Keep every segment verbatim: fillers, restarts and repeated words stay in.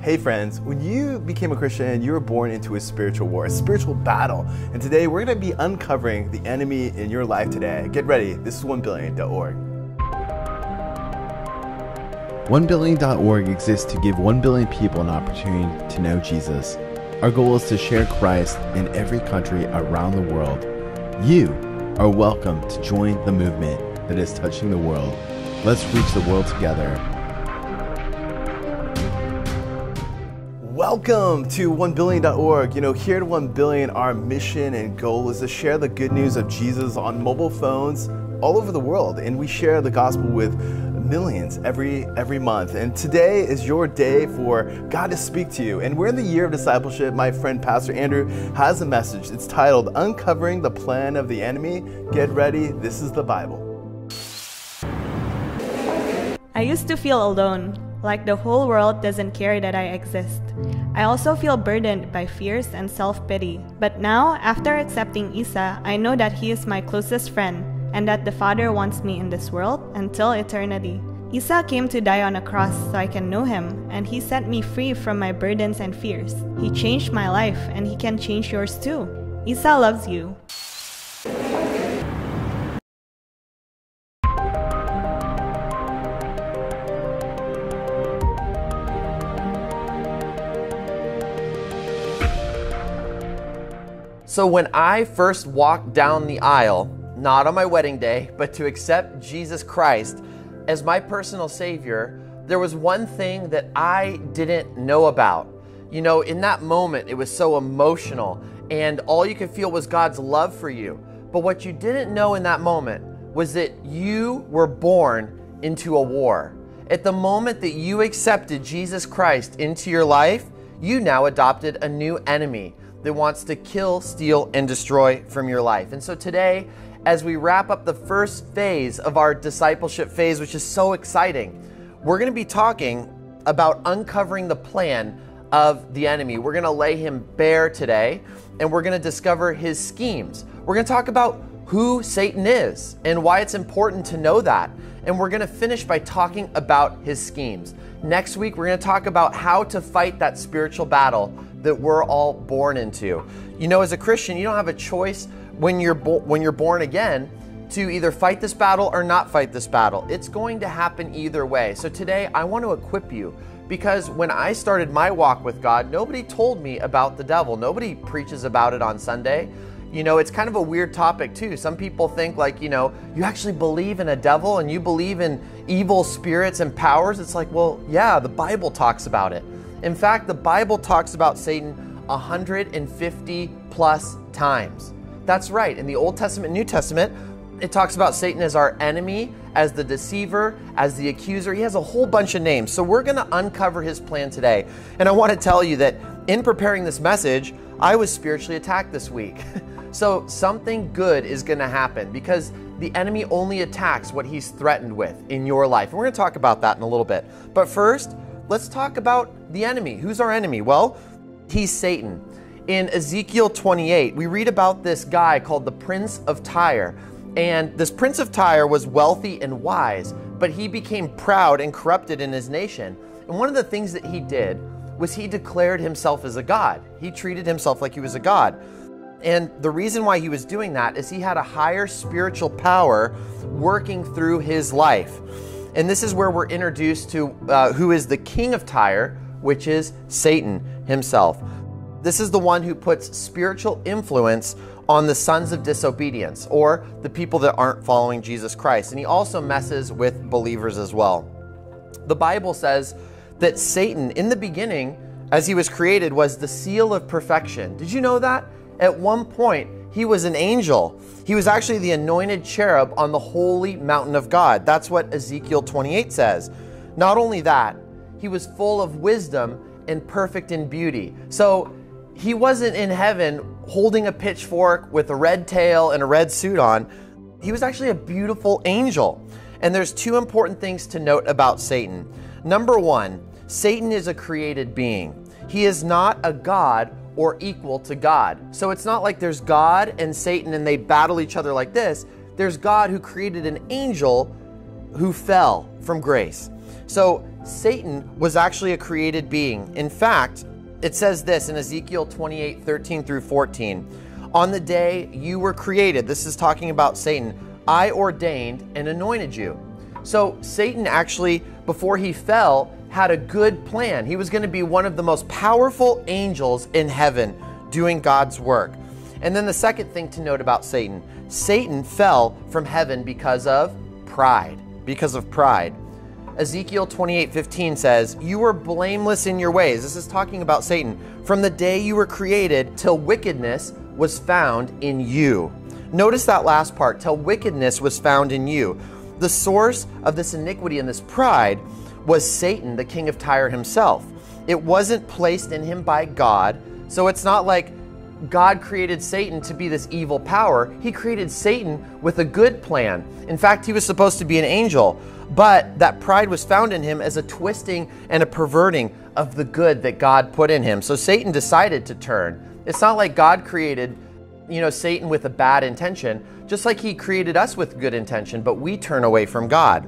Hey friends, when you became a Christian, you were born into a spiritual war, a spiritual battle. And today we're going to be uncovering the enemy in your life today. Get ready, this is one billion dot org. one billion dot org exists to give one billion people an opportunity to know Jesus. Our goal is to share Christ in every country around the world. You are welcome to join the movement that is touching the world. Let's reach the world together. Welcome to one billion dot org. You know, here at one billion, our mission and goal is to share the good news of Jesus on mobile phones all over the world. And we share the gospel with millions every every month. And today is your day for God to speak to you. And we're in the year of discipleship. My friend Pastor Andrew has a message. It's titled, Uncovering the Plan of the Enemy. Get ready. This is the Bible. I used to feel alone, like the whole world doesn't care that I exist. I also feel burdened by fears and self-pity. But now, after accepting Isa, I know that he is my closest friend and that the Father wants me in this world until eternity. Isa came to die on a cross so I can know him, and he set me free from my burdens and fears. He changed my life, and he can change yours too. Isa loves you. So when I first walked down the aisle, not on my wedding day, but to accept Jesus Christ as my personal Savior, there was one thing that I didn't know about. You know, in that moment, it was so emotional, and all you could feel was God's love for you. But what you didn't know in that moment was that you were born into a war. At the moment that you accepted Jesus Christ into your life, you now adopted a new enemy that wants to kill, steal, and destroy from your life. And so today, as we wrap up the first phase of our discipleship phase, which is so exciting, we're going to be talking about uncovering the plan of the enemy. We're going to lay him bare today, and we're going to discover his schemes. We're going to talk about who Satan is and why it's important to know that. And we're going to finish by talking about his schemes. Next week, we're going to talk about how to fight that spiritual battle that we're all born into. You know, as a Christian, you don't have a choice when you're bo- when you're born again to either fight this battle or not fight this battle. It's going to happen either way. So today, I want to equip you, because when I started my walk with God, nobody told me about the devil. Nobody preaches about it on Sunday. You know, it's kind of a weird topic too. Some people think like, you know, you actually believe in a devil and you believe in evil spirits and powers. It's like, well, yeah, the Bible talks about it. In fact, the Bible talks about Satan one hundred fifty plus times. That's right. In the Old Testament and New Testament, it talks about Satan as our enemy, as the deceiver, as the accuser. He has a whole bunch of names. So we're going to uncover his plan today. And I want to tell you that in preparing this message, I was spiritually attacked this week. So something good is going to happen, because the enemy only attacks what he's threatened with in your life. And we're going to talk about that in a little bit. But first, let's talk about the enemy. Who's our enemy? Well, he's Satan. In Ezekiel twenty-eight, we read about this guy called the Prince of Tyre. And this Prince of Tyre was wealthy and wise, but he became proud and corrupted in his nation. And one of the things that he did was he declared himself as a god. He treated himself like he was a god. And the reason why he was doing that is he had a higher spiritual power working through his life. And this is where we're introduced to uh, who is the king of Tyre, which is Satan himself. This is the one who puts spiritual influence on the sons of disobedience, or the people that aren't following Jesus Christ. And he also messes with believers as well. The Bible says that Satan, in the beginning, as he was created, was the seal of perfection. Did you know that? At one point, he was an angel. He was actually the anointed cherub on the holy mountain of God. That's what Ezekiel twenty-eight says. Not only that, he was full of wisdom and perfect in beauty. So he wasn't in heaven holding a pitchfork with a red tail and a red suit on. He was actually a beautiful angel. And there's two important things to note about Satan. Number one, Satan is a created being. He is not a god or equal to God. So it's not like there's God and Satan and they battle each other like this. There's God who created an angel who fell from grace. So Satan was actually a created being. In fact, it says this in Ezekiel twenty-eight, thirteen through fourteen. On the day you were created, this is talking about Satan, I ordained and anointed you. So Satan actually, before he fell, had a good plan. He was going to be one of the most powerful angels in heaven doing God's work. And then the second thing to note about Satan, Satan fell from heaven because of pride, because of pride. Ezekiel twenty-eight fifteen says, you were blameless in your ways. This is talking about Satan. From the day you were created till wickedness was found in you. Notice that last part, till wickedness was found in you. The source of this iniquity and this pride was Satan, the king of Tyre himself. It wasn't placed in him by God. So it's not like God created Satan to be this evil power. He created Satan with a good plan. In fact, he was supposed to be an angel, but that pride was found in him as a twisting and a perverting of the good that God put in him. So Satan decided to turn. It's not like God created, you know, Satan with a bad intention, just like he created us with good intention, but we turn away from God.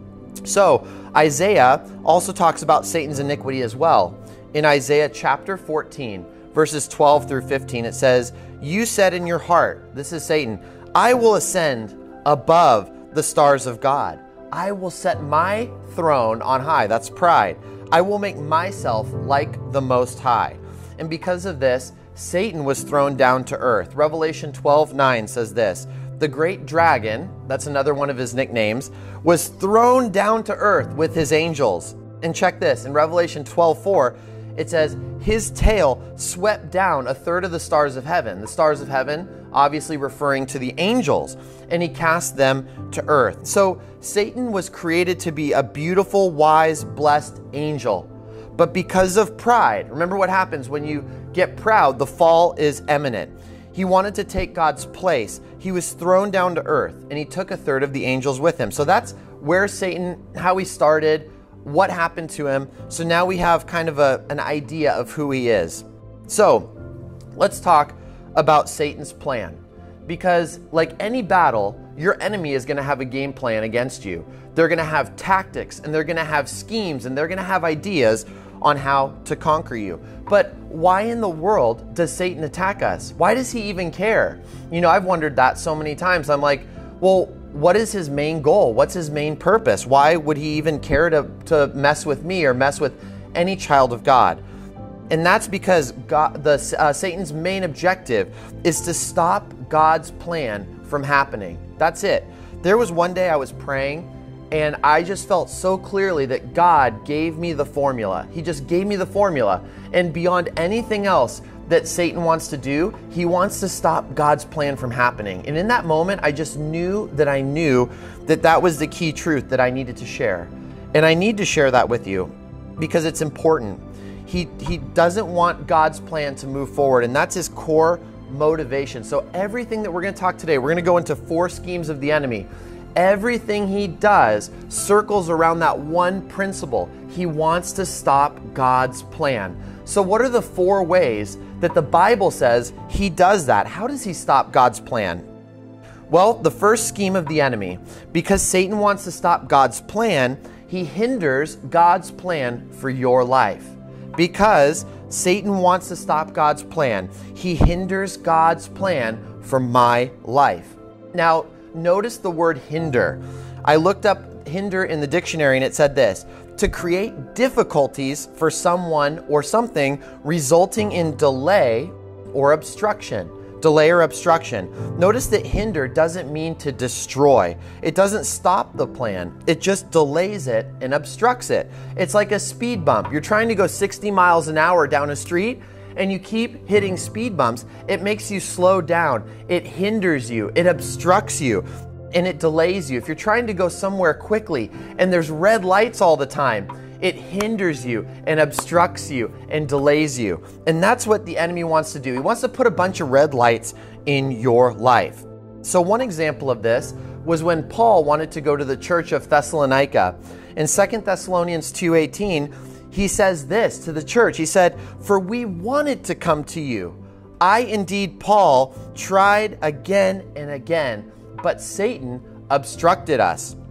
So Isaiah also talks about Satan's iniquity as well. In Isaiah chapter fourteen, verses twelve through fifteen, it says, you said in your heart, this is Satan, I will ascend above the stars of God. I will set my throne on high. That's pride. I will make myself like the Most High. And because of this, Satan was thrown down to earth. Revelation twelve nine says this, the great dragon, that's another one of his nicknames, was thrown down to earth with his angels. And check this, in Revelation twelve four, it says, his tail swept down a third of the stars of heaven. The stars of heaven, obviously referring to the angels, and he cast them to earth. So Satan was created to be a beautiful, wise, blessed angel. But because of pride, remember what happens when you get proud, the fall is imminent. He wanted to take God's place. He was thrown down to earth, and he took a third of the angels with him. So that's where Satan, how he started, what happened to him. So now we have kind of a, an idea of who he is. So let's talk about Satan's plan. Because like any battle, your enemy is going to have a game plan against you. They're going to have tactics, and they're going to have schemes, and they're going to have ideas on how to conquer you. But why in the world does Satan attack us? Why does he even care? You know, I've wondered that so many times. I'm like, well, what is his main goal? What's his main purpose? Why would he even care to, to mess with me or mess with any child of God? And that's because God, the, uh, Satan's main objective is to stop God's plan from happening. That's it. There was one day I was praying, and I just felt so clearly that God gave me the formula. He just gave me the formula. And beyond anything else that Satan wants to do, he wants to stop God's plan from happening. And in that moment, I just knew that I knew that that was the key truth that I needed to share. And I need to share that with you because it's important. He, he doesn't want God's plan to move forward, and that's his core motivation. So everything that we're going to talk today, we're going to go into four schemes of the enemy. Everything he does circles around that one principle. He wants to stop God's plan. So what are the four ways that the Bible says he does that? How does he stop God's plan? Well, the first scheme of the enemy, because Satan wants to stop God's plan, he hinders God's plan for your life. Because Satan wants to stop God's plan, he hinders God's plan for my life. Now, notice the word hinder. I looked up hinder in the dictionary, and it said this: to create difficulties for someone or something, resulting in delay or obstruction. Delay or obstruction. Notice that hinder doesn't mean to destroy. It doesn't stop the plan. It just delays it and obstructs it. It's like a speed bump. You're trying to go sixty miles an hour down a street, and you keep hitting speed bumps. It makes you slow down. It hinders you. It obstructs you. And it delays you. If you're trying to go somewhere quickly and there's red lights all the time, it hinders you and obstructs you and delays you. And that's what the enemy wants to do. He wants to put a bunch of red lights in your life. So one example of this was when Paul wanted to go to the church of Thessalonica. In Second Thessalonians two eighteen, he says this to the church. He said, "For we wanted to come to you. I indeed, Paul, tried again and again, but Satan obstructed us."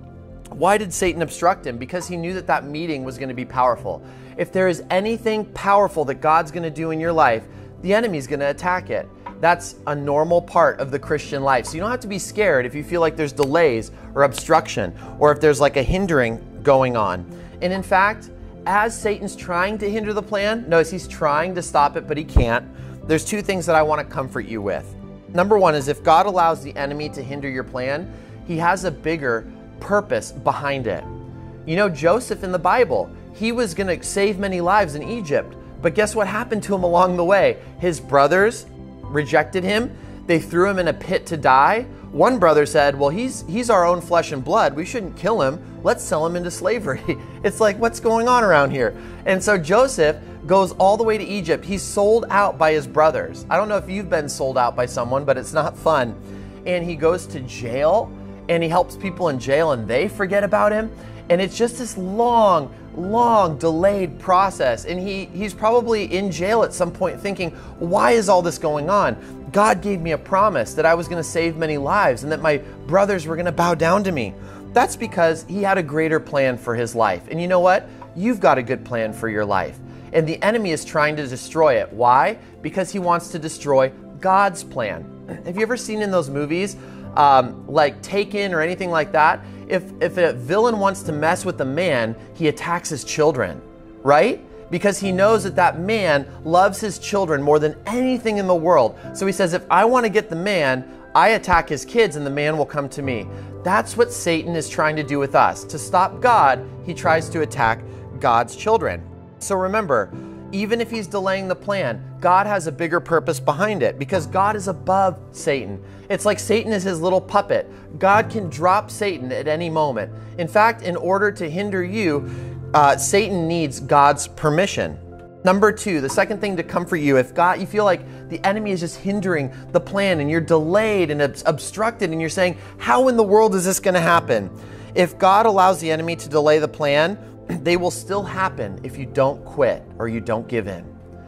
Why did Satan obstruct him? Because he knew that that meeting was going to be powerful. If there is anything powerful that God's going to do in your life, the enemy's going to attack it. That's a normal part of the Christian life. So you don't have to be scared if you feel like there's delays or obstruction, or if there's like a hindering going on. And in fact, as Satan's trying to hinder the plan, notice he's trying to stop it, but he can't. There's two things that I want to comfort you with. Number one is if God allows the enemy to hinder your plan, he has a bigger purpose behind it. You know, Joseph in the Bible, he was going to save many lives in Egypt, but guess what happened to him along the way? His brothers rejected him. They threw him in a pit to die. One brother said, well, he's he's our own flesh and blood. We shouldn't kill him. Let's sell him into slavery. It's like, what's going on around here? And so Joseph goes all the way to Egypt. He's sold out by his brothers. I don't know if you've been sold out by someone, but it's not fun. And he goes to jail, and he helps people in jail, and they forget about him. And it's just this long, long delayed process. And he he's probably in jail at some point thinking, why is all this going on? God gave me a promise that I was going to save many lives and that my brothers were going to bow down to me. That's because he had a greater plan for his life. And you know what? You've got a good plan for your life. And the enemy is trying to destroy it. Why? Because he wants to destroy God's plan. Have you ever seen in those movies, um, like Taken or anything like that? If, if a villain wants to mess with a man, he attacks his children, right? Because he knows that that man loves his children more than anything in the world. So he says, if I want to get the man, I attack his kids and the man will come to me. That's what Satan is trying to do with us. To stop God, he tries to attack God's children. So remember, even if he's delaying the plan, God has a bigger purpose behind it because God is above Satan. It's like Satan is his little puppet. God can drop Satan at any moment. In fact, in order to hinder you, uh, Satan needs God's permission. Number two, the second thing to comfort you, if God, you feel like the enemy is just hindering the plan and you're delayed and ob- obstructed and you're saying, how in the world is this going to happen? If God allows the enemy to delay the plan, they will still happen if you don't quit or you don't give in.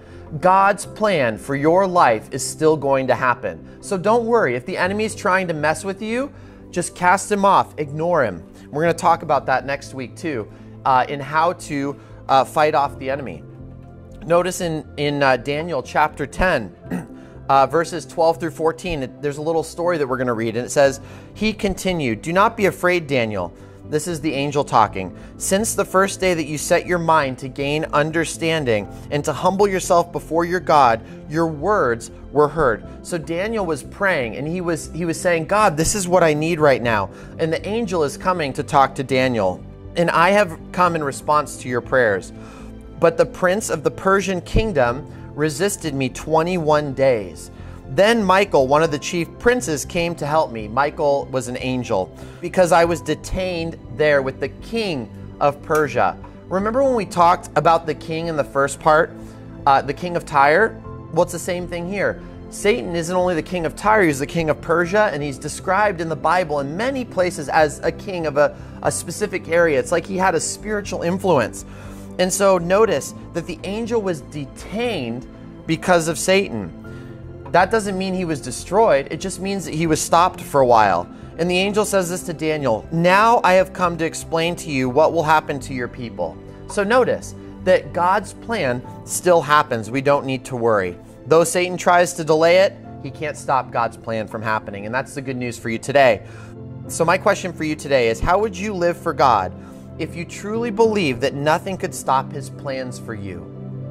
God's plan for your life is still going to happen. So don't worry. If the enemy is trying to mess with you, just cast him off, ignore him. We're going to talk about that next week too, uh, in how to uh, fight off the enemy. Notice in, in uh, Daniel chapter ten, uh, verses twelve through fourteen, it, there's a little story that we're going to read, and it says, he continued, do not be afraid, Daniel. This is the angel talking. Since the first day that you set your mind to gain understanding and to humble yourself before your God, your words were heard. So Daniel was praying and he was he was saying, God, this is what I need right now. And the angel is coming to talk to Daniel. And I have come in response to your prayers. But the prince of the Persian kingdom resisted me twenty-one days. Then Michael, one of the chief princes, came to help me. Michael was an angel because I was detained there with the king of Persia. Remember when we talked about the king in the first part, uh, the king of Tyre? Well, it's the same thing here. Satan isn't only the king of Tyre, he's the king of Persia, and he's described in the Bible in many places as a king of a, a specific area. It's like he had a spiritual influence. And so notice that the angel was detained because of Satan. That doesn't mean he was destroyed. It just means that he was stopped for a while. And the angel says this to Daniel, now I have come to explain to you what will happen to your people. So notice that God's plan still happens. We don't need to worry. Though Satan tries to delay it, he can't stop God's plan from happening. And that's the good news for you today. So my question for you today is, how would you live for God if you truly believe that nothing could stop his plans for you?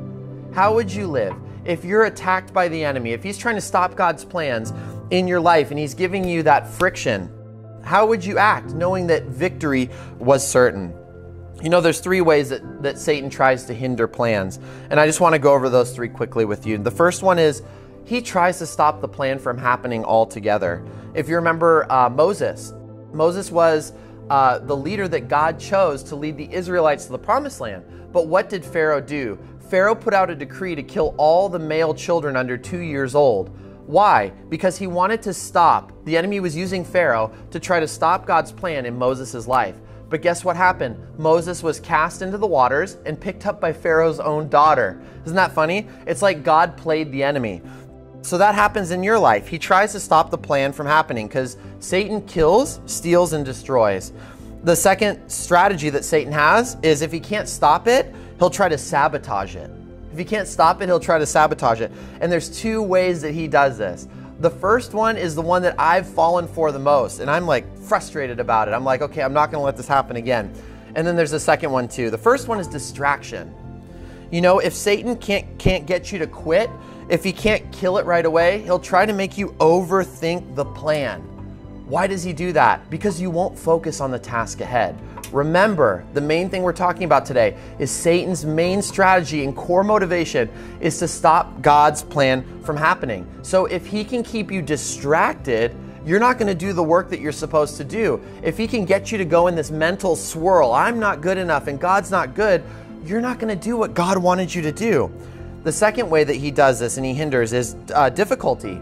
How would you live if you're attacked by the enemy, if he's trying to stop God's plans in your life and he's giving you that friction? How would you act knowing that victory was certain? You know, there's three ways that, that Satan tries to hinder plans. And I just want to go over those three quickly with you. The first one is he tries to stop the plan from happening altogether. If you remember uh, Moses, Moses was uh, the leader that God chose to lead the Israelites to the promised land. But what did Pharaoh do? Pharaoh put out a decree to kill all the male children under two years old. Why? Because he wanted to stop. The enemy was using Pharaoh to try to stop God's plan in Moses' life. But guess what happened? Moses was cast into the waters and picked up by Pharaoh's own daughter. Isn't that funny? It's like God played the enemy. So that happens in your life. He tries to stop the plan from happening because Satan kills, steals, and destroys. The second strategy that Satan has is if he can't stop it, he'll try to sabotage it. If he can't stop it, he'll try to sabotage it. And there's two ways that he does this. The first one is the one that I've fallen for the most, and I'm like frustrated about it. I'm like, okay, I'm not gonna let this happen again. And then there's the second one too. The first one is distraction. You know, if Satan can't, can't get you to quit, if he can't kill it right away, he'll try to make you overthink the plan. Why does he do that? Because you won't focus on the task ahead. Remember, the main thing we're talking about today is Satan's main strategy and core motivation is to stop God's plan from happening. So if he can keep you distracted, you're not going to do the work that you're supposed to do. If he can get you to go in this mental swirl, I'm not good enough and God's not good, you're not going to do what God wanted you to do. The second way that he does this and he hinders is uh, difficulty.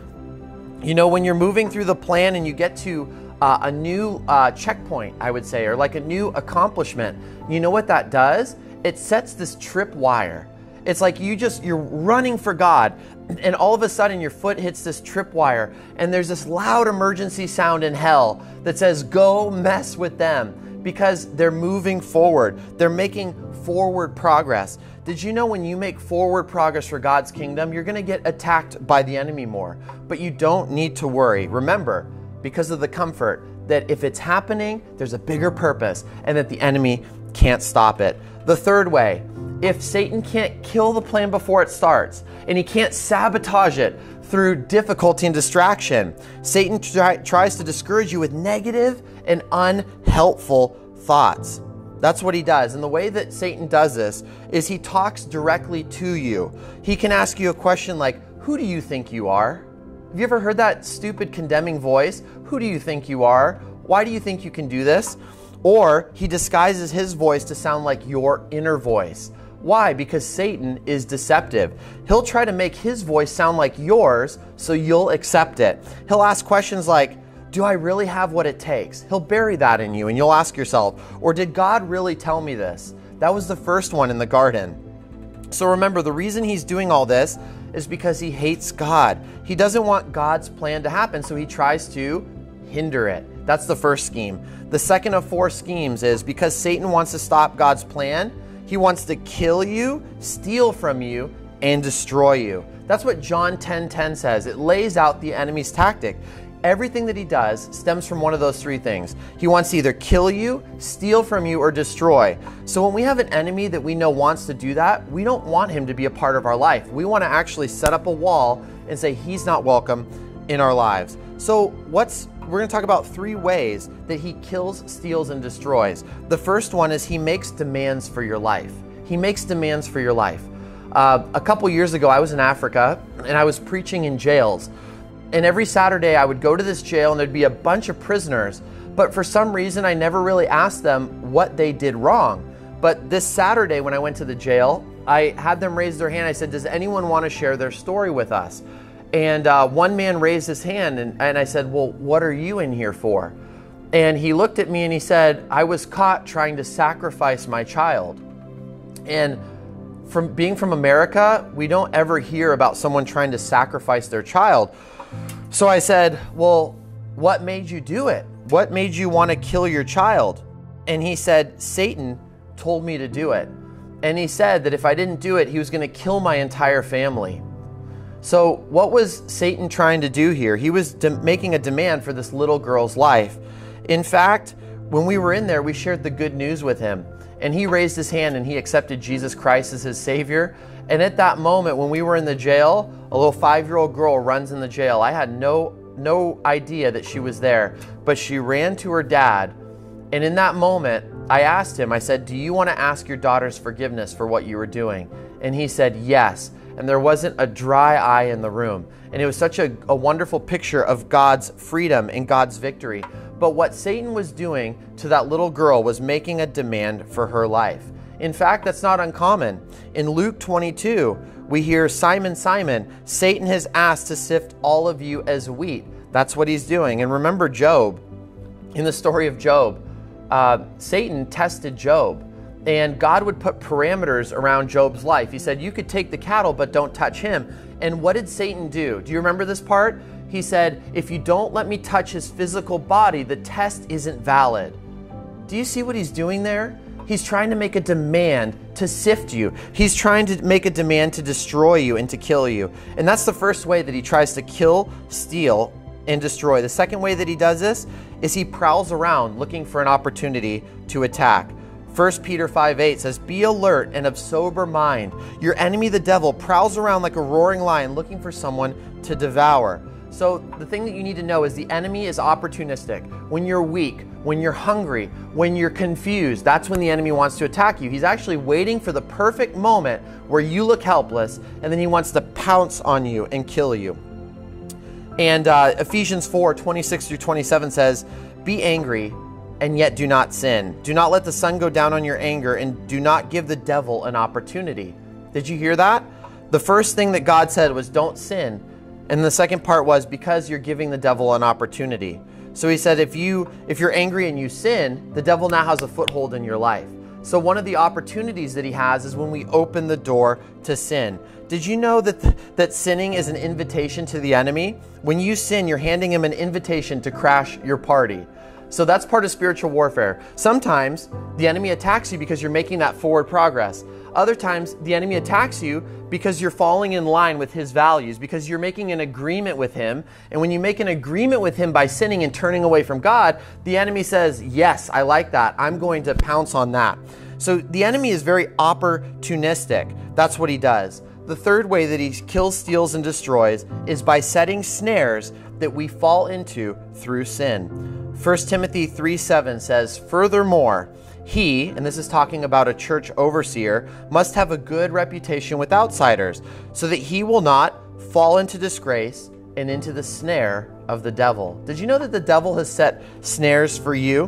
You know, when you're moving through the plan and you get to uh, a new uh, checkpoint, I would say, or like a new accomplishment, you know what that does? It sets this tripwire. It's like you just, you're running for God, and all of a sudden your foot hits this tripwire, and there's this loud emergency sound in hell that says, go mess with them, because they're moving forward. They're making forward progress. Did you know when you make forward progress for God's kingdom, you're going to get attacked by the enemy more? But you don't need to worry. Remember, because of the comfort, that if it's happening, there's a bigger purpose and that the enemy can't stop it. The third way, if Satan can't kill the plan before it starts and he can't sabotage it through difficulty and distraction, Satan try, tries to discourage you with negative and unhelpful thoughts. That's what he does. And the way that Satan does this is he talks directly to you. He can ask you a question like, who do you think you are? Have you ever heard that stupid condemning voice? Who do you think you are? Why do you think you can do this? Or he disguises his voice to sound like your inner voice. Why? Because Satan is deceptive. He'll try to make his voice sound like yours so you'll accept it. He'll ask questions like, do I really have what it takes? He'll bury that in you and you'll ask yourself, or did God really tell me this? That was the first one in the garden. So remember, the reason he's doing all this is because he hates God. He doesn't want God's plan to happen, so he tries to hinder it. That's the first scheme. The second of four schemes is because Satan wants to stop God's plan, he wants to kill you, steal from you, and destroy you. That's what John ten ten says. It lays out the enemy's tactic. Everything that he does stems from one of those three things. He wants to either kill you, steal from you, or destroy. So when we have an enemy that we know wants to do that, we don't want him to be a part of our life. We want to actually set up a wall and say he's not welcome in our lives. So what's we're going to talk about three ways that he kills, steals, and destroys. The first one is he makes demands for your life. He makes demands for your life. Uh, a couple years ago, I was in Africa and I was preaching in jails. And every Saturday I would go to this jail and there'd be a bunch of prisoners. But for some reason, I never really asked them what they did wrong. But this Saturday when I went to the jail, I had them raise their hand. I said, does anyone want to share their story with us? And uh, one man raised his hand and, and I said, well, what are you in here for? And he looked at me and he said, I was caught trying to sacrifice my child. And from being from America, we don't ever hear about someone trying to sacrifice their child. So I said, well, what made you do it? What made you want to kill your child? And he said, Satan told me to do it. And he said that if I didn't do it, he was going to kill my entire family. So what was Satan trying to do here? He was de- making a demand for this little girl's life. In fact, when we were in there, we shared the good news with him. And he raised his hand and he accepted Jesus Christ as his Savior. And at that moment, when we were in the jail, a little five-year-old girl runs in the jail. I had no, no idea that she was there, but she ran to her dad. And in that moment, I asked him, I said, do you want to ask your daughter's forgiveness for what you were doing? And he said, yes. And there wasn't a dry eye in the room. And it was such a, a wonderful picture of God's freedom and God's victory. But what Satan was doing to that little girl was making a demand for her life. In fact, that's not uncommon. In Luke twenty-two, we hear, Simon, Simon, Satan has asked to sift all of you as wheat. That's what he's doing. And remember Job. In the story of Job, uh, Satan tested Job. And God would put parameters around Job's life. He said, you could take the cattle, but don't touch him. And what did Satan do? Do you remember this part? He said, if you don't let me touch his physical body, the test isn't valid. Do you see what he's doing there? He's trying to make a demand to sift you. He's trying to make a demand to destroy you and to kill you. And that's the first way that he tries to kill, steal, and destroy. The second way that he does this is he prowls around looking for an opportunity to attack. First Peter five eight says, "Be alert and of sober mind. Your enemy, the devil, prowls around like a roaring lion looking for someone to devour." So the thing that you need to know is the enemy is opportunistic. When you're weak, when you're hungry, when you're confused, that's when the enemy wants to attack you. He's actually waiting for the perfect moment where you look helpless, and then he wants to pounce on you and kill you. And uh, Ephesians four twenty-six through twenty-seven says, "Be angry and yet do not sin. Do not let the sun go down on your anger, and do not give the devil an opportunity." Did you hear that? The first thing that God said was don't sin. And the second part was because you're giving the devil an opportunity. So he said if you if you're angry and you sin, the devil now has a foothold in your life. So one of the opportunities that he has is when we open the door to sin. Did you know that th- that sinning is an invitation to the enemy? When you sin, you're handing him an invitation to crash your party. So that's part of spiritual warfare. Sometimes the enemy attacks you because you're making that forward progress. Other times the enemy attacks you because you're falling in line with his values, because you're making an agreement with him. And when you make an agreement with him by sinning and turning away from God, the enemy says, yes, I like that. I'm going to pounce on that. So the enemy is very opportunistic. That's what he does. The third way that he kills, steals, and destroys is by setting snares that we fall into through sin. First Timothy three seven says, "Furthermore, he," and this is talking about a church overseer, "must have a good reputation with outsiders, so that he will not fall into disgrace and into the snare of the devil." Did you know that the devil has set snares for you?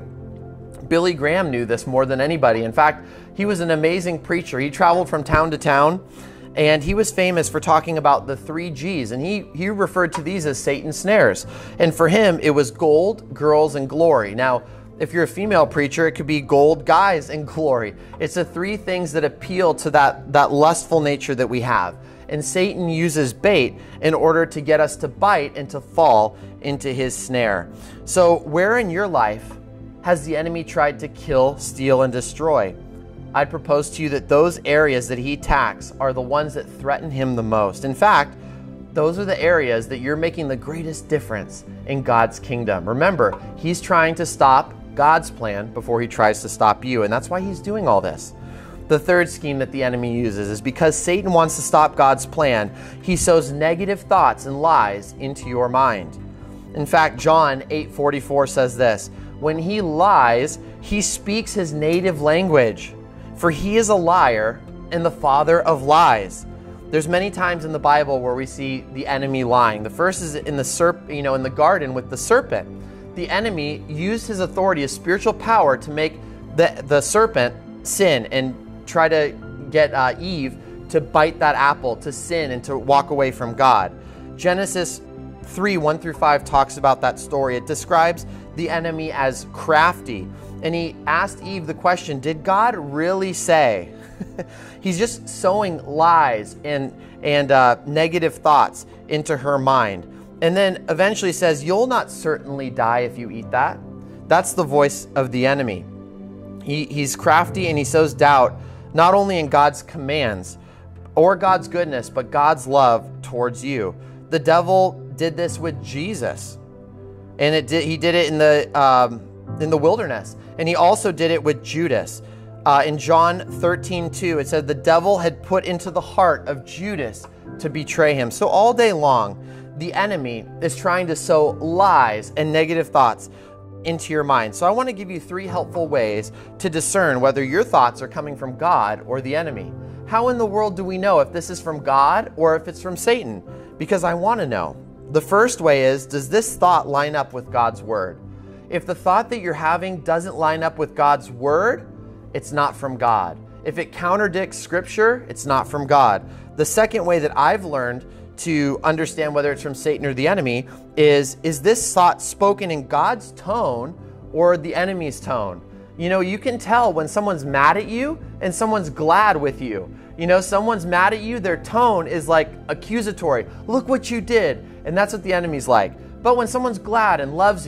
Billy Graham knew this more than anybody. In fact, he was an amazing preacher. He traveled from town to town, and he was famous for talking about the three G's, and he, he referred to these as Satan's snares. And for him, it was gold, girls, and glory. Now, if you're a female preacher, it could be gold, guys, and glory. It's the three things that appeal to that, that lustful nature that we have. And Satan uses bait in order to get us to bite and to fall into his snare. So where in your life has the enemy tried to kill, steal, and destroy? I'd propose to you that those areas that he attacks are the ones that threaten him the most. In fact, those are the areas that you're making the greatest difference in God's kingdom. Remember, he's trying to stop God's plan before he tries to stop you, and that's why he's doing all this. The third scheme that the enemy uses is because Satan wants to stop God's plan, he sows negative thoughts and lies into your mind. In fact, John eight forty-four says this, "When he lies, he speaks his native language, for he is a liar and the father of lies." There's many times in the Bible where we see the enemy lying. The first is in the serp, you know, in the garden with the serpent. The enemy used his authority, his spiritual power, to make the, the serpent sin and try to get uh, Eve to bite that apple, to sin and to walk away from God. Genesis three, one through five talks about that story. It describes the enemy as crafty. And he asked Eve the question, did God really say? He's just sowing lies and, and uh, negative thoughts into her mind. And then eventually says, you'll not certainly die if you eat that. That's the voice of the enemy. He, he's crafty and he sows doubt, not only in God's commands or God's goodness, but God's love towards you. The devil did this with Jesus. And it did, he did it in the, um, in the wilderness. And he also did it with Judas. Uh, in John thirteen two, it said the devil had put into the heart of Judas to betray him. So all day long, the enemy is trying to sow lies and negative thoughts into your mind. So I want to give you three helpful ways to discern whether your thoughts are coming from God or the enemy. How in the world do we know if this is from God or if it's from Satan? Because I want to know. The first way is, does this thought line up with God's word? If the thought that you're having doesn't line up with God's word, it's not from God. If it contradicts scripture, it's not from God. The second way that I've learned to understand whether it's from Satan or the enemy is, is this thought spoken in God's tone or the enemy's tone? You know, you can tell when someone's mad at you and someone's glad with you. You know, someone's mad at you, their tone is like accusatory. Look what you did. And that's what the enemy's like. But when someone's glad and loves you,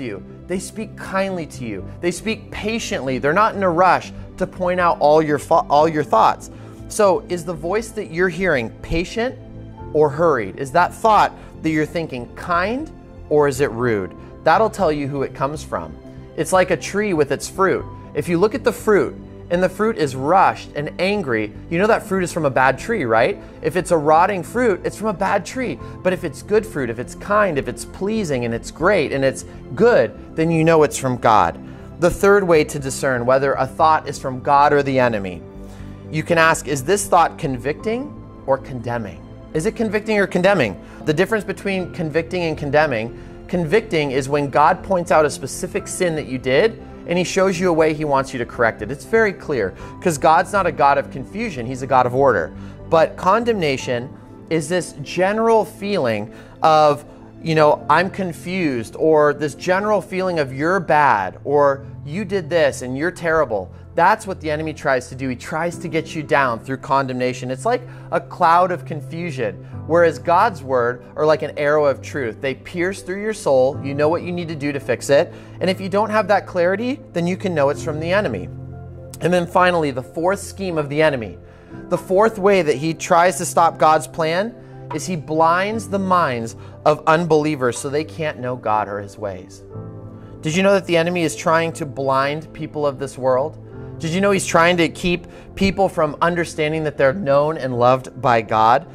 They speak kindly to you. They speak patiently. They're not in a rush to point out all your all your thoughts. So is the voice that you're hearing patient or hurried? Is that thought that you're thinking kind or is it rude? That'll tell you who it comes from. It's like a tree with its fruit. If you look at the fruit and the fruit is rushed and angry, you know that fruit is from a bad tree, right? If it's a rotting fruit, it's from a bad tree. But if it's good fruit, if it's kind, if it's pleasing and it's great and it's good, then you know it's from God. The third way to discern whether a thought is from God or the enemy, you can ask, is this thought convicting or condemning? Is it convicting or condemning? The difference between convicting and condemning, convicting is when God points out a specific sin that you did and he shows you a way he wants you to correct it. It's very clear because God's not a God of confusion, he's a God of order. But condemnation is this general feeling of, you know, I'm confused, or this general feeling of you're bad, or you did this and you're terrible. That's what the enemy tries to do. He tries to get you down through condemnation. It's like a cloud of confusion, whereas God's word are like an arrow of truth. They pierce through your soul. You know what you need to do to fix it. And if you don't have that clarity, then you can know it's from the enemy. And then finally, the fourth scheme of the enemy. The fourth way that he tries to stop God's plan is he blinds the minds of unbelievers so they can't know God or his ways. Did you know that the enemy is trying to blind people of this world? Did you know he's trying to keep people from understanding that they're known and loved by God?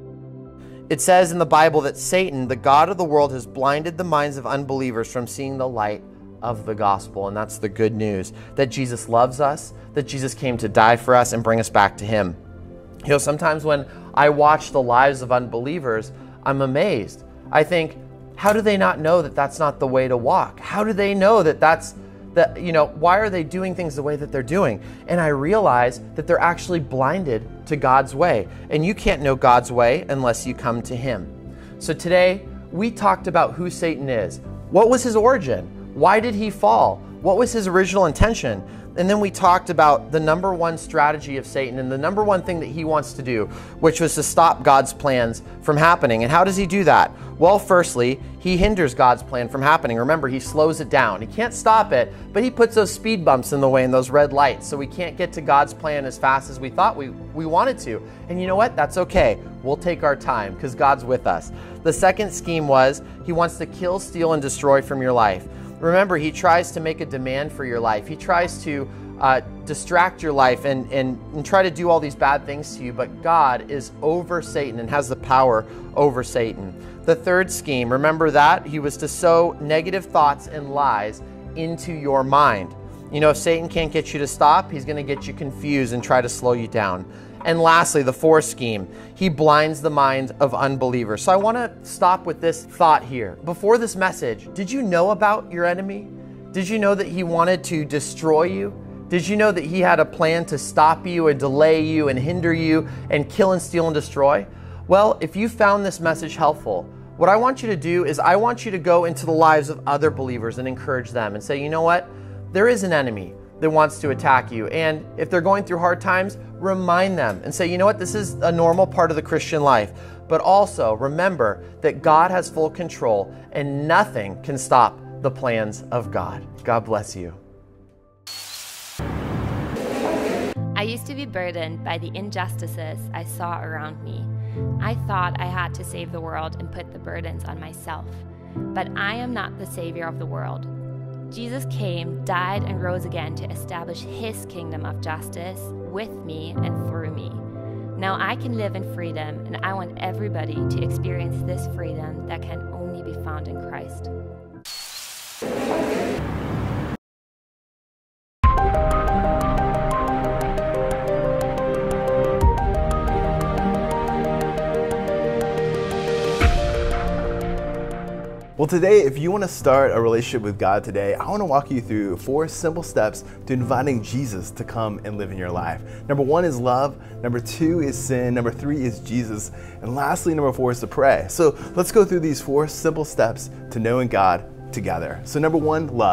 It says in the Bible that Satan, the god of the world, has blinded the minds of unbelievers from seeing the light of the gospel. And that's the good news, that Jesus loves us, that Jesus came to die for us and bring us back to him. You know, sometimes when I watch the lives of unbelievers, I'm amazed. I think, how do they not know that that's not the way to walk? How do they know that that's That, you know, why are they doing things the way that they're doing? And I realize that they're actually blinded to God's way. And you can't know God's way unless you come to him. So today, we talked about who Satan is. What was his origin? Why did he fall? What was his original intention? And then we talked about the number one strategy of Satan and the number one thing that he wants to do, which was to stop God's plans from happening. And how does he do that? Well, firstly, he hinders God's plan from happening. Remember, he slows it down. He can't stop it, but he puts those speed bumps in the way and those red lights so we can't get to God's plan as fast as we thought we, we wanted to. And you know what? That's okay. We'll take our time because God's with us. The second scheme was he wants to kill, steal, and destroy from your life. Remember, he tries to make a demand for your life. He tries to uh, distract your life and, and, and try to do all these bad things to you, but God is over Satan and has the power over Satan. The third scheme, remember that? He was to sow negative thoughts and lies into your mind. You know, if Satan can't get you to stop, he's going to get you confused and try to slow you down. And lastly, the fourth scheme, he blinds the mind of unbelievers. So I want to stop with this thought here. Before this message, did you know about your enemy? Did you know that he wanted to destroy you? Did you know that he had a plan to stop you and delay you and hinder you and kill and steal and destroy? Well, if you found this message helpful, what I want you to do is I want you to go into the lives of other believers and encourage them and say, you know what? There is an enemy that wants to attack you. And if they're going through hard times, remind them and say, you know what? This is a normal part of the Christian life. But also remember that God has full control and nothing can stop the plans of God. God bless you. I used to be burdened by the injustices I saw around me. I thought I had to save the world and put the burdens on myself. But I am not the savior of the world. Jesus came, died, and rose again to establish his kingdom of justice with me and through me. Now I can live in freedom, and I want everybody to experience this freedom that can only be found in Christ. Well, today, if you want to start a relationship with God today, I want to walk you through four simple steps to inviting Jesus to come and live in your life. Number one is love. Number two is sin. Number three is Jesus. And lastly, number four is to pray. So let's go through these four simple steps to knowing God together. So number one, love.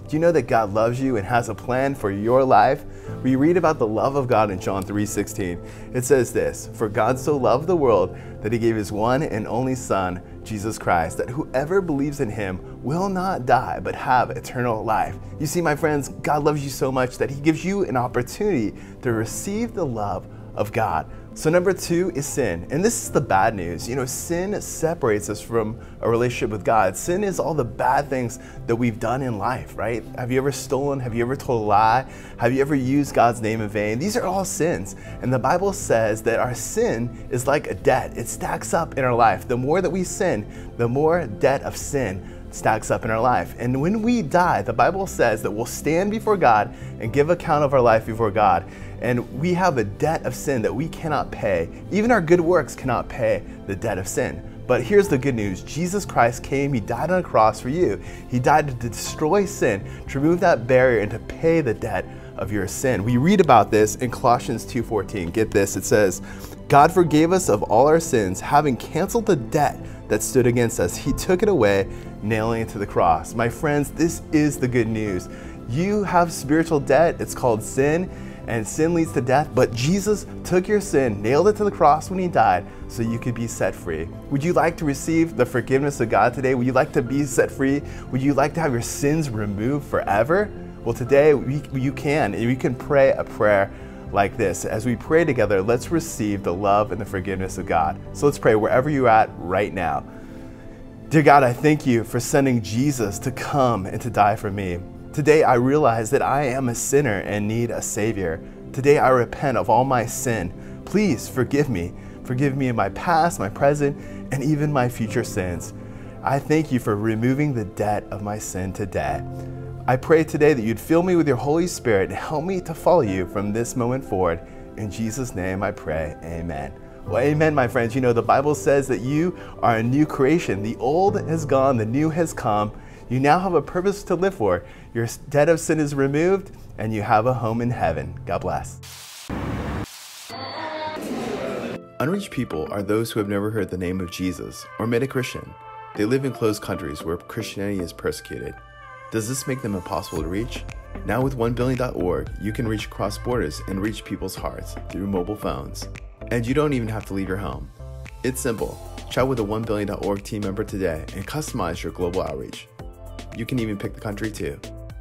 Do you know that God loves you and has a plan for your life? We read about the love of God in John three sixteen. It says this, "For God so loved the world that he gave his one and only Son, Jesus Christ, that whoever believes in him will not die but have eternal life." You see, my friends, God loves you so much that he gives you an opportunity to receive the love of God. So number two is sin. And this is the bad news. You know, sin separates us from a relationship with God. Sin is all the bad things that we've done in life, right? Have you ever stolen? Have you ever told a lie? Have you ever used God's name in vain? These are all sins. And the Bible says that our sin is like a debt. It stacks up in our life. The more that we sin, the more debt of sin stacks up in our life. And when we die, the Bible says that we'll stand before God and give account of our life before God. And we have a debt of sin that we cannot pay. Even our good works cannot pay the debt of sin. But here's the good news. Jesus Christ came, he died on a cross for you. He died to destroy sin, to remove that barrier and to pay the debt of your sin. We read about this in Colossians two fourteen. Get this, it says, "God forgave us of all our sins, having canceled the debt that stood against us. He took it away, nailing it to the cross." My friends, this is the good news. You have spiritual debt. It's called sin, and sin leads to death, but Jesus took your sin, nailed it to the cross when he died, so you could be set free. Would you like to receive the forgiveness of God today? Would you like to be set free? Would you like to have your sins removed forever? Well, today we, you can, and we can pray a prayer like this. As we pray together, let's receive the love and the forgiveness of God. So let's pray wherever you're at right now. Dear God, I thank you for sending Jesus to come and to die for me. Today I realize that I am a sinner and need a Savior. Today I repent of all my sin. Please forgive me. Forgive me in my past, my present, and even my future sins. I thank you for removing the debt of my sin today. I pray today that you'd fill me with your Holy Spirit and help me to follow you from this moment forward. In Jesus' name I pray, amen. Well, amen, my friends. You know, the Bible says that you are a new creation. The old has gone, the new has come. You now have a purpose to live for. Your debt of sin is removed, and you have a home in heaven. God bless. Unreached people are those who have never heard the name of Jesus or met a Christian. They live in closed countries where Christianity is persecuted. Does this make them impossible to reach? Now with one billion dot org, you can reach across borders and reach people's hearts through mobile phones. And you don't even have to leave your home. It's simple. Chat with a one billion dot org team member today and customize your global outreach. You can even pick the country too.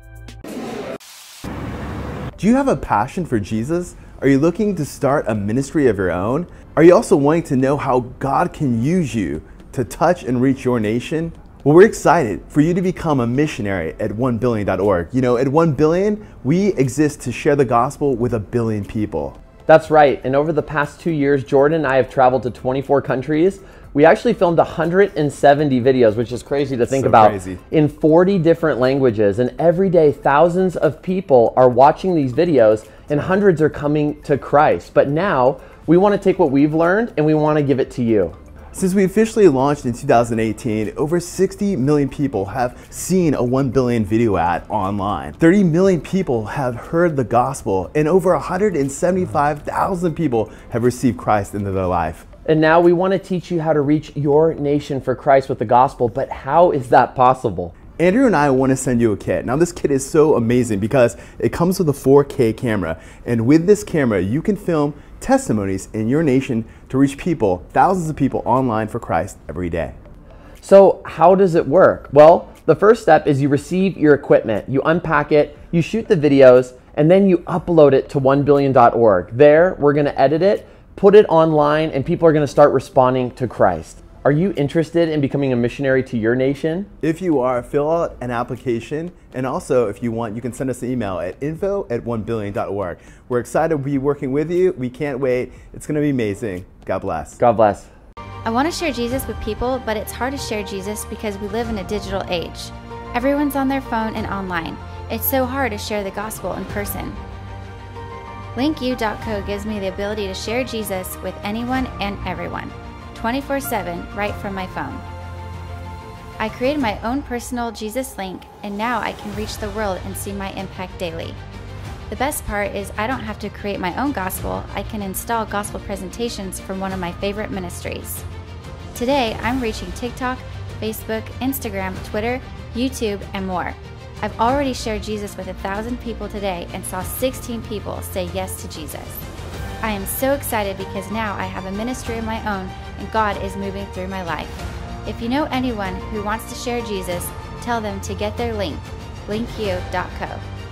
Do you have a passion for Jesus? Are you looking to start a ministry of your own? Are you also wanting to know how God can use you to touch and reach your nation? Well, we're excited for you to become a missionary at one billion dot org. You know, at one billion, we exist to share the gospel with a billion people. That's right, and over the past two years, Jordan and I have traveled to twenty-four countries. We actually filmed one hundred seventy videos, which is crazy to think So about, crazy. in forty different languages. And every day, thousands of people are watching these videos and hundreds are coming to Christ. But now, we want to take what we've learned and we want to give it to you. Since we officially launched in two thousand eighteen, over sixty million people have seen a one billion video ad online. thirty million people have heard the gospel, and over one hundred seventy-five thousand people have received Christ into their life. And now we want to teach you how to reach your nation for Christ with the gospel, but how is that possible? Andrew and I want to send you a kit. Now this kit is so amazing because it comes with a four K camera, and with this camera you can film testimonies in your nation to reach people, thousands of people online for Christ every day. So how does it work? Well, the first step is you receive your equipment, you unpack it, you shoot the videos, and then you upload it to one billion dot org. There, we're going to edit it, put it online, and people are going to start responding to Christ. Are you interested in becoming a missionary to your nation? If you are, fill out an application, and also if you want, you can send us an email at info at one billion dot org. We're excited to be working with you. We can't wait. It's going to be amazing. God bless. God bless. I want to share Jesus with people, but it's hard to share Jesus because we live in a digital age. Everyone's on their phone and online. It's so hard to share the gospel in person. link u dot co gives me the ability to share Jesus with anyone and everyone, twenty-four seven, right from my phone. I created my own personal Jesus link, and now I can reach the world and see my impact daily. The best part is I don't have to create my own gospel. I can install gospel presentations from one of my favorite ministries. Today, I'm reaching TikTok, Facebook, Instagram, Twitter, YouTube, and more. I've already shared Jesus with a thousand people today and saw sixteen people say yes to Jesus. I am so excited because now I have a ministry of my own and God is moving through my life. If you know anyone who wants to share Jesus, tell them to get their link, link you dot co.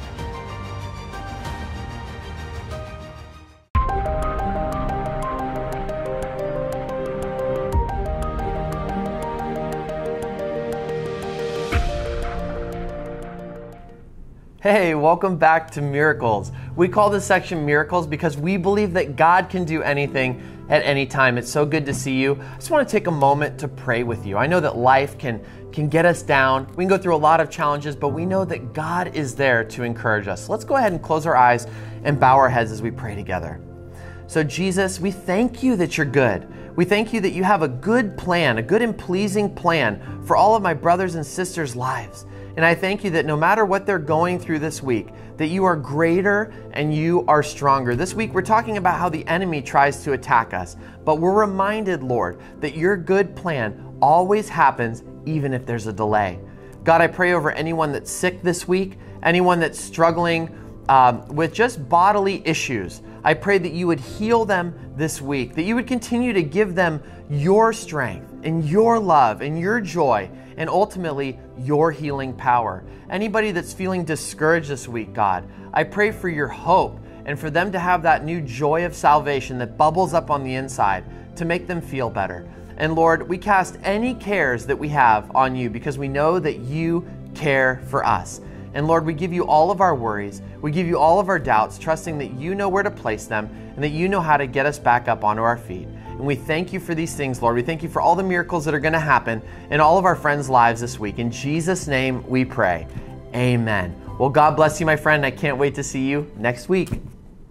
Hey, welcome back to Miracles. We call this section Miracles because we believe that God can do anything at any time. It's so good to see you. I just want to take a moment to pray with you. I know that life can, can get us down. We can go through a lot of challenges, but we know that God is there to encourage us. Let's go ahead and close our eyes and bow our heads as we pray together. So Jesus, we thank you that you're good. We thank you that you have a good plan, a good and pleasing plan for all of my brothers and sisters' lives. And I thank you that no matter what they're going through this week, that you are greater and you are stronger. This week, we're talking about how the enemy tries to attack us. But we're reminded, Lord, that your good plan always happens, even if there's a delay. God, I pray over anyone that's sick this week, anyone that's struggling um, with just bodily issues. I pray that you would heal them this week, that you would continue to give them your strength and your love and your joy, and ultimately your healing power. Anybody that's feeling discouraged this week, God, I pray for your hope and for them to have that new joy of salvation that bubbles up on the inside to make them feel better. And Lord, we cast any cares that we have on you because we know that you care for us. And Lord, we give you all of our worries. We give you all of our doubts, trusting that you know where to place them and that you know how to get us back up onto our feet. And we thank you for these things, Lord. We thank you for all the miracles that are going to happen in all of our friends' lives this week. In Jesus' name we pray. Amen. Well, God bless you, my friend. I can't wait to see you next week.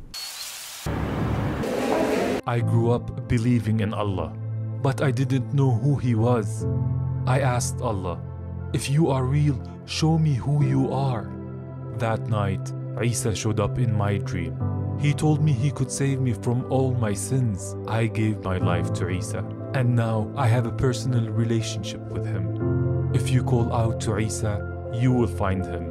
I grew up believing in Allah, but I didn't know who He was. I asked Allah, if you are real, show me who you are. That night, Isa showed up in my dream. He told me he could save me from all my sins. I gave my life to Isa, and now I have a personal relationship with him. If you call out to Isa, you will find him.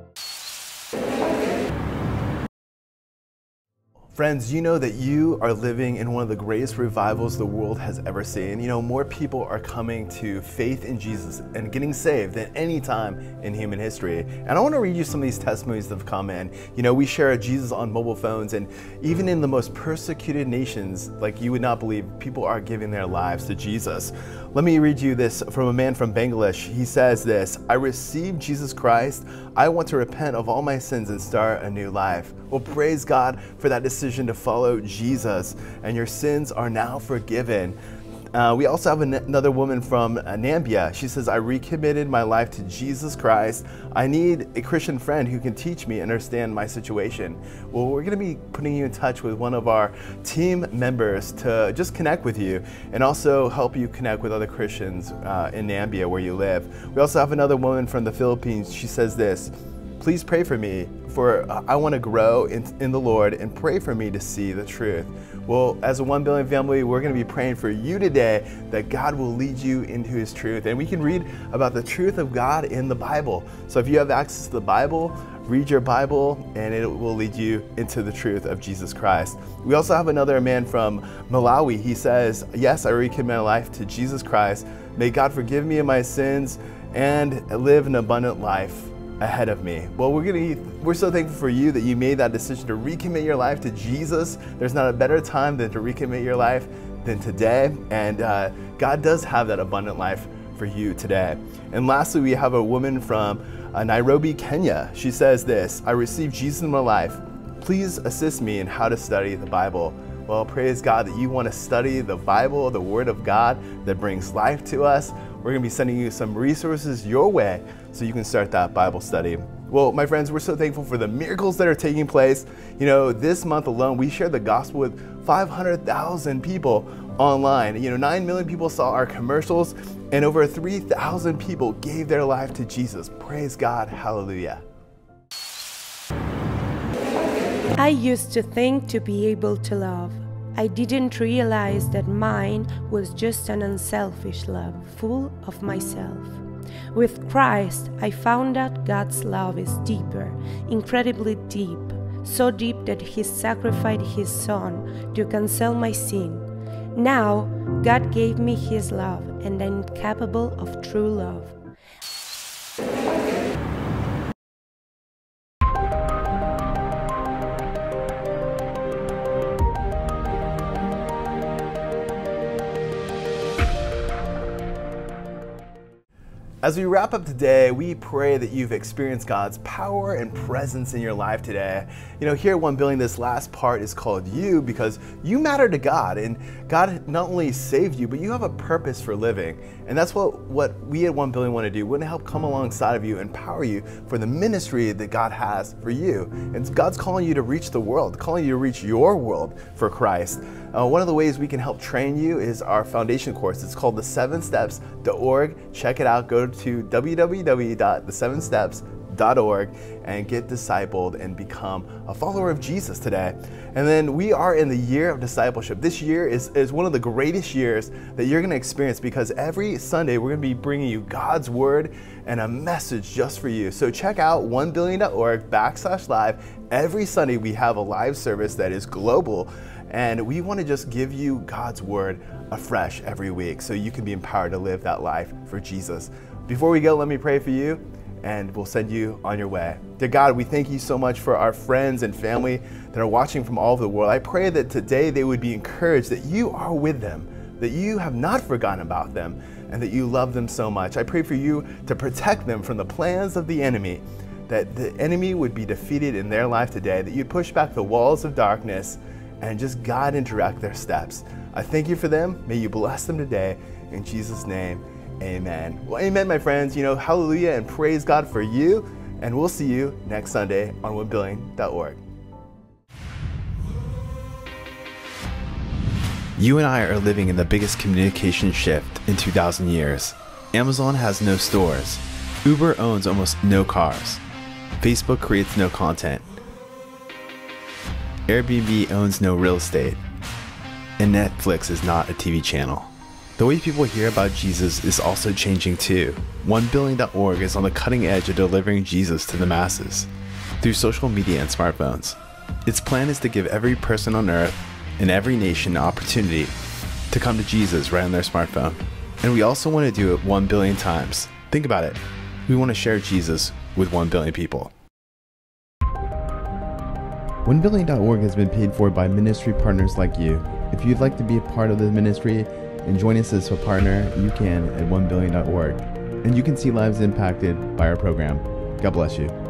Friends, you know that you are living in one of the greatest revivals the world has ever seen. You know, more people are coming to faith in Jesus and getting saved than any time in human history. And I want to read you some of these testimonies that have come in. You know, we share Jesus on mobile phones, and even in the most persecuted nations, like you would not believe, people are giving their lives to Jesus. Let me read you this from a man from Bangladesh. He says this: I received Jesus Christ. I want to repent of all my sins and start a new life. Well, praise God for that decision to follow Jesus, and your sins are now forgiven. Uh, we also have an another woman from uh, Nambia. She says, I recommitted my life to Jesus Christ. I need a Christian friend who can teach me and understand my situation. Well, we're going to be putting you in touch with one of our team members to just connect with you and also help you connect with other Christians uh, in Nambia where you live. We also have another woman from the Philippines. She says this: please pray for me, for I want to grow in, in the Lord, and pray for me to see the truth. Well, as a one billion family, we're going to be praying for you today that God will lead you into His truth. And we can read about the truth of God in the Bible. So if you have access to the Bible, read your Bible, and it will lead you into the truth of Jesus Christ. We also have another man from Malawi. He says, yes, I recommit my life to Jesus Christ. May God forgive me of my sins and live an abundant life ahead of me. Well, we're gonna we're so thankful for you that you made that decision to recommit your life to Jesus. There's not a better time than to recommit your life than today, and uh, God does have that abundant life for you today. And lastly, we have a woman from uh, Nairobi, Kenya. She says this: I received Jesus in my life. Please assist me in how to study the Bible. Well, praise God that you want to study the Bible, the Word of God that brings life to us. We're going to be sending you some resources your way so you can start that Bible study. Well, my friends, we're so thankful for the miracles that are taking place. You know, this month alone, we shared the gospel with five hundred thousand people online. You know, nine million people saw our commercials, and over three thousand people gave their life to Jesus. Praise God. Hallelujah. I used to think to be able to love. I didn't realize that mine was just an unselfish love, full of myself. With Christ, I found out God's love is deeper, incredibly deep, so deep that He sacrificed His Son to cancel my sin. Now, God gave me His love, and I'm capable of true love. As we wrap up today, we pray that you've experienced God's power and presence in your life today. You know, here at one billion, this last part is called You because you matter to God, and God not only saved you, but you have a purpose for living. And that's what, what we at one billion want to do. We want to help come alongside of you, empower you for the ministry that God has for you. And God's calling you to reach the world, calling you to reach your world for Christ. Uh, one of the ways we can help train you is our foundation course. It's called the seven steps dot org. Check it out. Go to w w w dot the seven steps dot org and get discipled and become a follower of Jesus today. And then we are in the year of discipleship. This year is, is one of the greatest years that you're going to experience because every Sunday we're going to be bringing you God's word and a message just for you. So check out one billion dot org backslash live. Every Sunday we have a live service that is global. And we want to just give you God's word afresh every week so you can be empowered to live that life for Jesus. Before we go, let me pray for you and we'll send you on your way. Dear God, we thank you so much for our friends and family that are watching from all over the world. I pray that today they would be encouraged that you are with them, that you have not forgotten about them, and that you love them so much. I pray for you to protect them from the plans of the enemy, that the enemy would be defeated in their life today, that you'd push back the walls of darkness and just guide and direct their steps. I thank you for them. May you bless them today. In Jesus' name, amen. Well, amen, my friends. You know, hallelujah and praise God for you. And we'll see you next Sunday on one billion dot org. You and I are living in the biggest communication shift in two thousand years. Amazon has no stores. Uber owns almost no cars. Facebook creates no content. Airbnb owns no real estate, and Netflix is not a T V channel. The way people hear about Jesus is also changing too. one billion dot org is on the cutting edge of delivering Jesus to the masses through social media and smartphones. Its plan is to give every person on earth and every nation an opportunity to come to Jesus right on their smartphone. And we also want to do it one billion times. Think about it. We want to share Jesus with one billion people. one billion dot org has been paid for by ministry partners like you. If you'd like to be a part of the ministry and join us as a partner, you can at one billion dot org. And you can see lives impacted by our program. God bless you.